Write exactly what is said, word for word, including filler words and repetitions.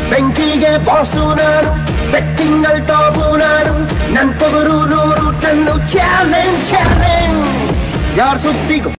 ಬೆಂಕಿಗೆ ಬಾಸು ನಾನು, ಬೆಟ್ಟಿಂಗಲ್ ಟಾಪು ನಾನು, ನನ್ ಪೊಗರು ನೂರು ಟನ್ನು ಚಾಲೆಂಜ್ ಚಾಲೆಂಜ್ ಯಾರ್ ಸುತ್ತಿಗೂ